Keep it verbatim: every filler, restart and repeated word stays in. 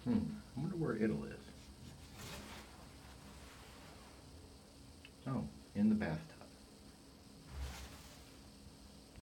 Hmm, I wonder where It'll is. Oh, in the bathtub.